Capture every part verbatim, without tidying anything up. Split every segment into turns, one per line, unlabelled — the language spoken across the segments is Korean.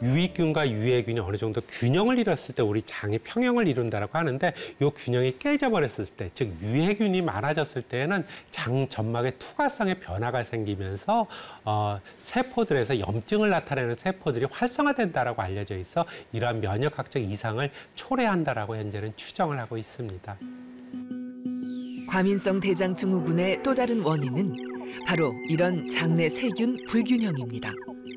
유익균과 유해균이 어느 정도 균형을 이뤘을 때 우리 장이 평형을 이룬다라고 하는데 이 균형이 깨져버렸을 때, 즉 유해균이 많아졌을 때에는 장 점막의 투과성의 변화가 생기면서 어, 세포들에서 염증을 나타내는 세포들이 활성화된다라고 알려져 있어 이러한 면역학적 이상을 초래한다라고 현재는 추정을 하고 있습니다.
과민성 대장 증후군의 또 다른 원인은 바로 이런 장내 세균 불균형입니다.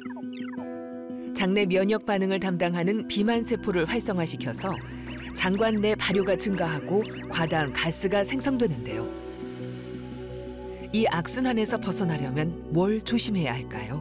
장내 면역 반응을 담당하는 비만 세포를 활성화시켜서 장관 내 발효가 증가하고 과다한 가스가 생성되는데요. 이 악순환에서 벗어나려면 뭘 조심해야 할까요?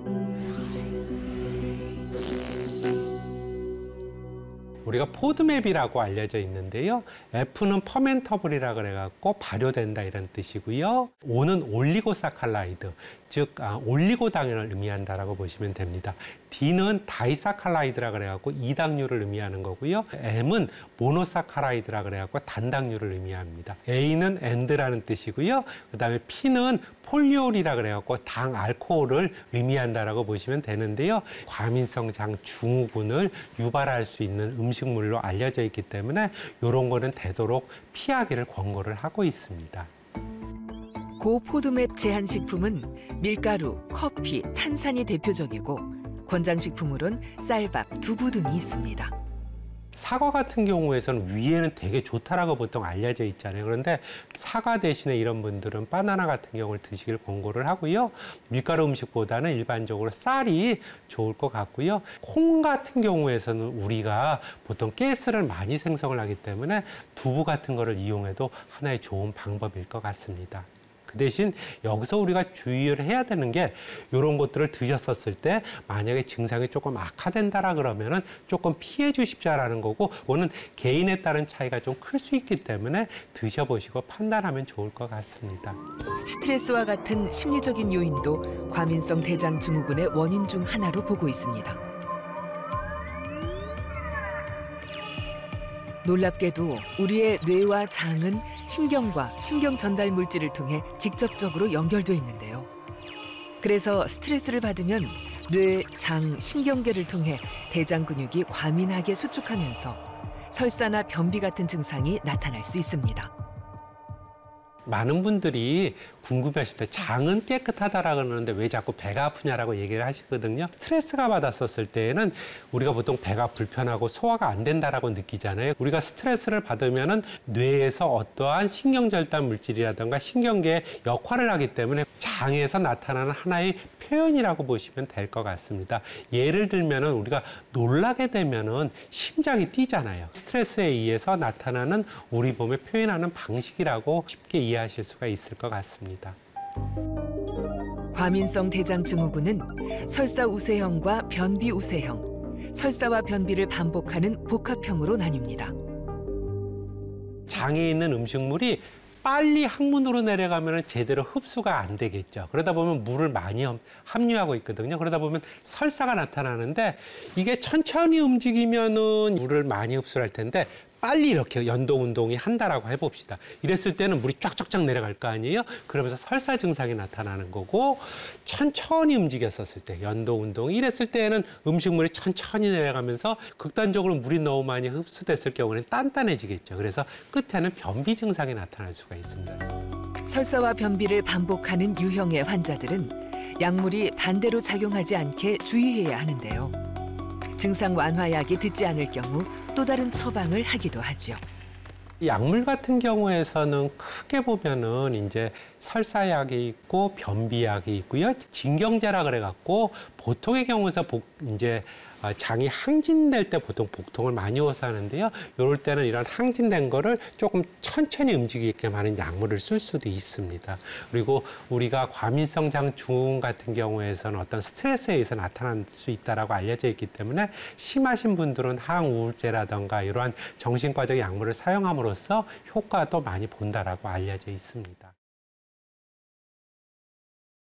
우리가 포드맵이라고 알려져 있는데요. F는 퍼멘터블이라 그래갖고 발효된다 이런 뜻이고요. O는 올리고사칼라이드, 즉 아, 올리고당을 의미한다라고 보시면 됩니다. D는 다이사칼라이드라 그래갖고 이당류를 의미하는 거고요. M은 모노사카라이드라 그래갖고 단당류를 의미합니다. A는 엔드라는 뜻이고요. 그다음에 P는 폴리올이라 그래갖고 당 알코올을 의미한다라고 보시면 되는데요. 과민성 장 증후군을 유발할 수 있는 음식물로 알려져 있기 때문에 이런 거는 되도록 피하기를 권고를 하고 있습니다.
고포드맵 제한식품은 밀가루, 커피, 탄산이 대표적이고 권장식품으로는 쌀밥, 두부 등이 있습니다.
사과 같은 경우에서는 위에는 되게 좋다라고 보통 알려져 있잖아요. 그런데 사과 대신에 이런 분들은 바나나 같은 경우를 드시길 권고를 하고요. 밀가루 음식보다는 일반적으로 쌀이 좋을 것 같고요. 콩 같은 경우에서는 우리가 보통 가스를 많이 생성을 하기 때문에 두부 같은 거를 이용해도 하나의 좋은 방법일 것 같습니다. 그 대신 여기서 우리가 주의를 해야 되는 게 이런 것들을 드셨었을 때 만약에 증상이 조금 악화된다라 그러면은 조금 피해 주십시오라는 거고, 그거는 개인에 따른 차이가 좀 클 수 있기 때문에 드셔보시고 판단하면 좋을 것 같습니다.
스트레스와 같은 심리적인 요인도 과민성 대장 증후군의 원인 중 하나로 보고 있습니다. 놀랍게도 우리의 뇌와 장은 신경과 신경 전달 물질을 통해 직접적으로 연결돼 있는데요. 그래서 스트레스를 받으면 뇌, 장, 신경계를 통해 대장 근육이 과민하게 수축하면서 설사나 변비 같은 증상이 나타날 수 있습니다.
많은 분들이 궁금해하실 때 장은 깨끗하다라고 그러는데 왜 자꾸 배가 아프냐라고 얘기를 하시거든요. 스트레스가 받았었을 때에는 우리가 보통 배가 불편하고 소화가 안 된다라고 느끼잖아요. 우리가 스트레스를 받으면은 뇌에서 어떠한 신경절단 물질이라든가 신경계의 역할을 하기 때문에 장에서 나타나는 하나의 표현이라고 보시면 될 것 같습니다. 예를 들면은 우리가 놀라게 되면은 심장이 뛰잖아요. 스트레스에 의해서 나타나는 우리 몸의 표현하는 방식이라고 쉽게 이해하실 수가 있을 것 같습니다.
과민성 대장 증후군은 설사 우세형과 변비 우세형, 설사와 변비를 반복하는 복합형으로 나뉩니다.
장에 있는 음식물이 빨리 항문으로 내려가면 제대로 흡수가 안 되겠죠. 그러다 보면 물을 많이 함유하고 있거든요. 그러다 보면 설사가 나타나는데 이게 천천히 움직이면은 물을 많이 흡수할 텐데 빨리 이렇게 연도 운동이 한다라고 해봅시다. 이랬을 때는 물이 쫙쫙쫙 내려갈 거 아니에요? 그러면서 설사 증상이 나타나는 거고, 천천히 움직였었을 때 연도 운동이 이랬을 때는 음식물이 천천히 내려가면서 극단적으로 물이 너무 많이 흡수됐을 경우는 단단해지겠죠. 그래서 끝에는 변비 증상이 나타날 수가 있습니다.
설사와 변비를 반복하는 유형의 환자들은 약물이 반대로 작용하지 않게 주의해야 하는데요. 증상 완화약이 듣지 않을 경우 또 다른 처방을 하기도 하죠.
약물 같은 경우에서는 크게 보면은 이제 설사약이 있고 변비약이 있고요. 진경제라 그래갖고 보통의 경우에서 복, 이제 장이 항진될 때 보통 복통을 많이 호소하는데요. 이럴 때는 이런 항진된 거를 조금 천천히 움직이게끔 하는 약물을 쓸 수도 있습니다. 그리고 우리가 과민성 장 증후군 같은 경우에서는 어떤 스트레스에 의해서 나타날 수 있다라고 알려져 있기 때문에 심하신 분들은 항우울제라든가 이러한 정신과적 약물을 사용함으로써 효과도 많이 본다라고 알려져 있습니다.